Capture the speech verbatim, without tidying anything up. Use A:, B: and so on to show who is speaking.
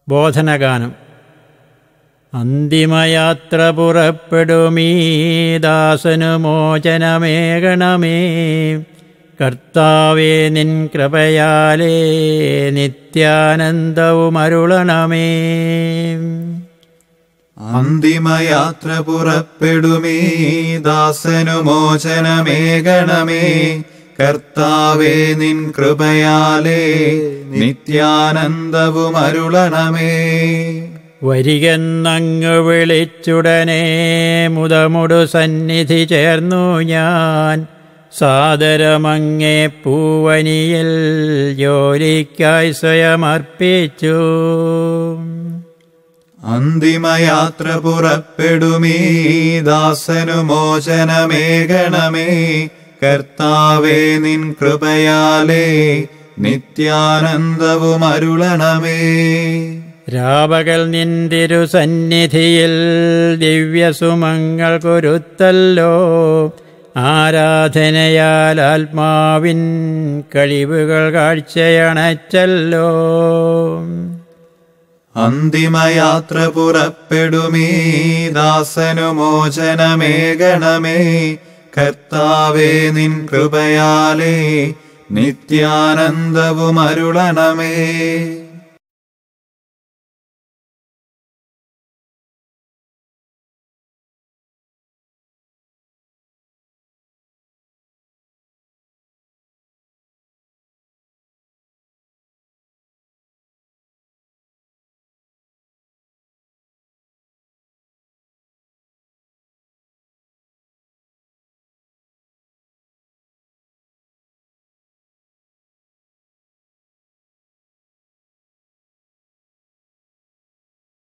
A: ബോധനഗാനം. അന്തിമയാത്ര പുറപ്പെടുമീ ദാസനു മോചനമേകണമേ, കർത്താവേ നിൻ കൃപയാലേ നിത്യാനന്ദവും അരുളണമേ.
B: അന്തിമയാത്ര പുറപ്പെടുമീ ദാസനു മോചനമേകണമേ, കർത്താവേ നിൻ കൃപയാലേ നിത്യാനന്ദവും അരുളണമേ.
A: വരികെന്നങ്ങ് വിളിച്ചുടനെ മുതമുടു സന്നിധി ചേർന്നു ഞാൻ, സാദരമങ്ങേ പൂവനിയിൽ ജോലിക്കായി സ്വയമർപ്പിച്ചു.
B: അന്തിമയാത്ര പുറപ്പെടുമീ ദാസനു മോചനമേകണമേ, കർത്താവേ നിൻ കൃപയാലേ നിത്യാനന്ദവും അരുളണമേ.
A: രാപകൽ നിന്തിരു സന്നിധിയിൽ ദിവ്യസുമങ്ങൾ കൊരുത്തല്ലോ, ആരാധനയാൽ ആത്മാവിൻ കഴിവുകൾ കാഴ്ചയണച്ചല്ലോ.
B: അന്തിമയാത്ര പുറപ്പെടുമീ ദാസനു മോചനമേകണമേ, കർത്താവേ നിൻ കൃപയാലേ നിത്യാനന്ദവും അരുളണമേ.